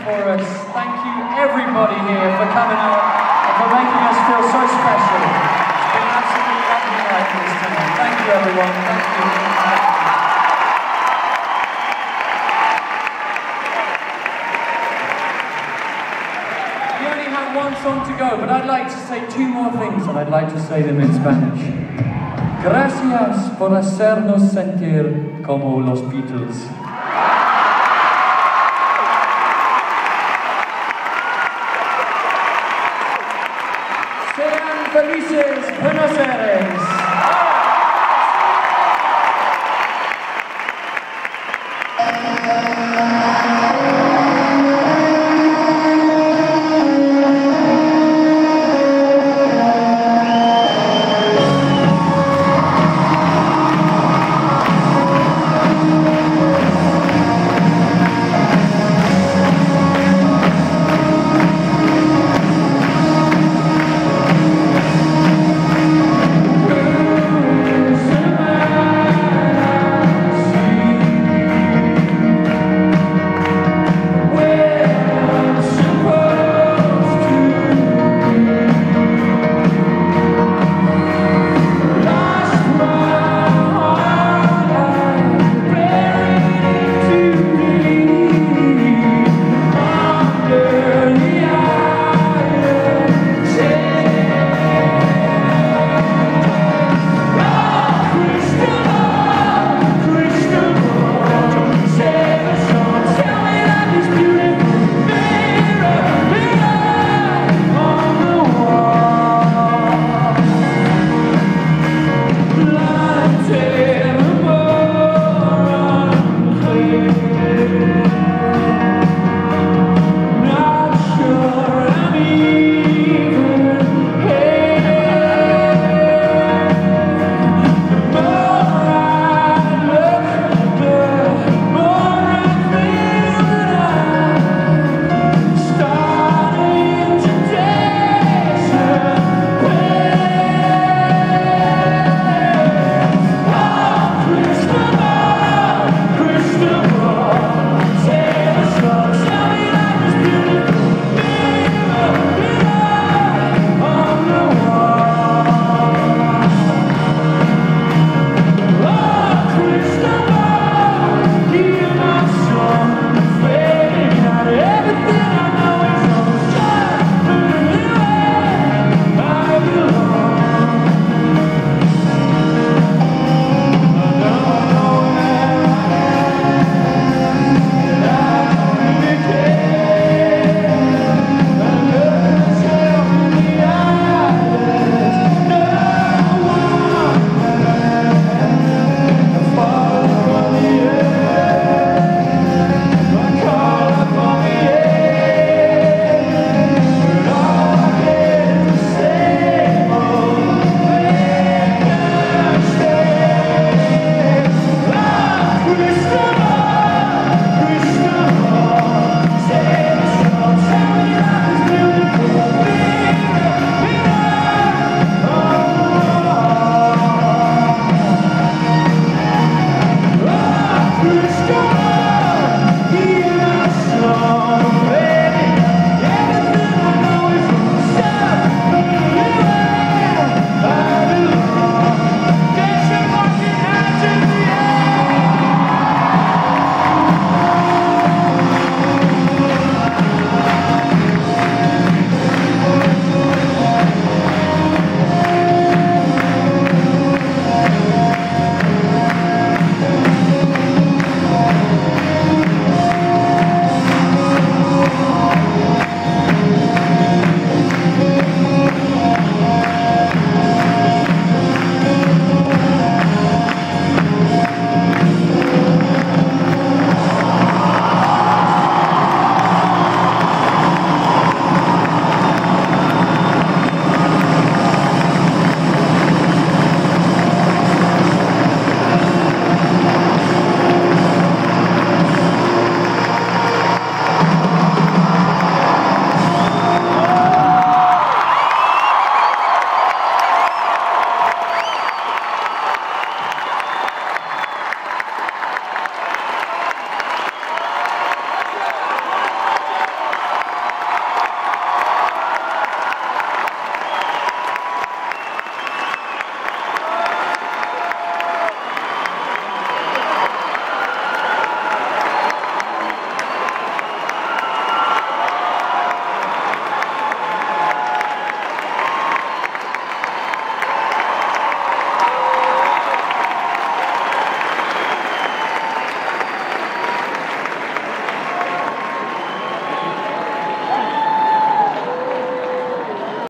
chorus. Thank you everybody here for coming out and for making us feel so special. It's been an absolutely lovely night this time. Thank you everyone. Thank you. We only have one song to go, but I'd like to say two more things, and I'd like to say them in Spanish. Gracias por hacernos sentir como los Beatles. Sean felices, Buenos Aires.